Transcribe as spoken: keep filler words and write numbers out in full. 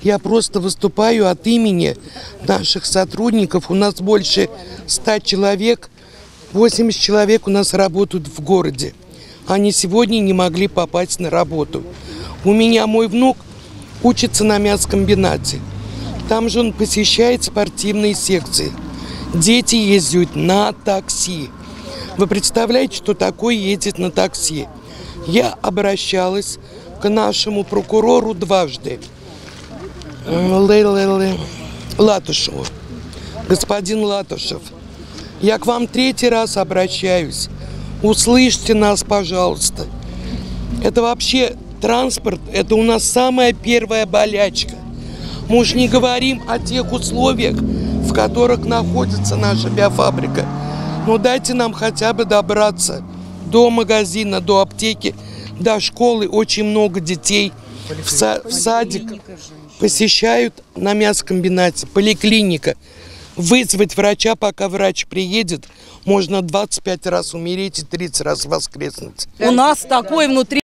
Я просто выступаю от имени наших сотрудников. У нас больше ста человек, восемьдесят человек у нас работают в городе. Они сегодня не могли попасть на работу. У меня мой внук учится на мясокомбинате. Там же он посещает спортивные секции. Дети ездят на такси. Вы представляете, что такое ездить на такси? Я обращалась к нашему прокурору дважды. Латышеву. Господин Латышев, я к вам третий раз обращаюсь. Услышьте нас, пожалуйста. Это вообще транспорт, это у нас самая первая болячка. Мы уж не говорим о тех условиях, в которых находится наша биофабрика. Но дайте нам хотя бы добраться до магазина, до аптеки, до школы. Очень много детей в, са в садик посещают на мясокомбинате, поликлиника. Вызвать врача, пока врач приедет, можно двадцать пять раз умереть и тридцать раз воскреснуть. У нас такой внутри